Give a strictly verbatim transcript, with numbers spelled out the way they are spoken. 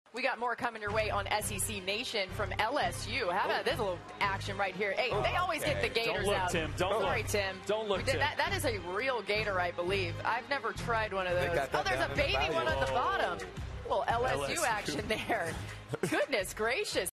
We got more coming your way on S E C Nation from L S U. How about this little action right here? Hey, they always Okay. get the Gators Don't look, out. Tim. Don't Sorry, look. Tim. Don't look, We did Tim. That, that is a real Gator, I believe. I've never tried one of They those. got that Oh, there's down a in the baby bayou. one on the bottom. Well, L S U L S U action there. Goodness gracious.